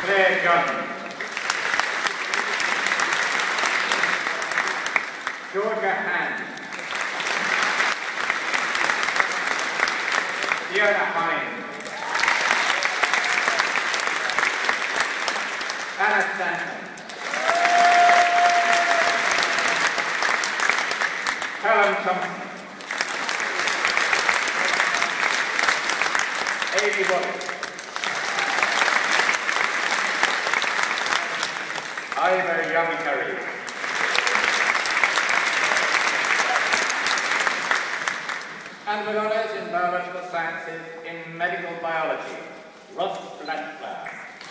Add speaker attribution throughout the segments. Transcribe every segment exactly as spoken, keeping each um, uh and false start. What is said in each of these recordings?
Speaker 1: Claire Gunn. Georgia Hand. Fiona Hines. Anna Stanton. Helen Thompson. Amy Wallace. Ivor Young Curry. And with honours in biological sciences in medical biology, Ross Blanchflower.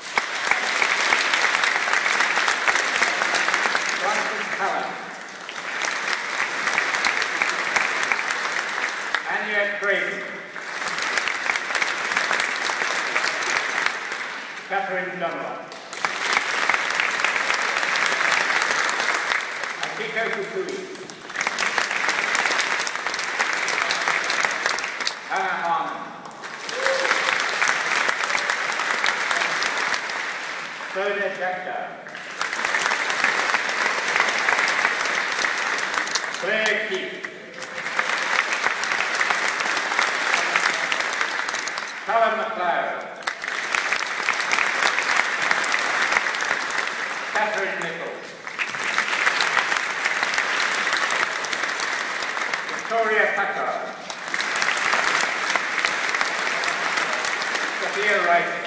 Speaker 1: Francis Hallam. Anya Craven. Catherine Dunlop. Akiko Fukui. Hannah Harmon. Sonia Jagdar. Claire Keith. Callum McLeod. Catherine Nichols. Victoria Packard. Sophia Wright.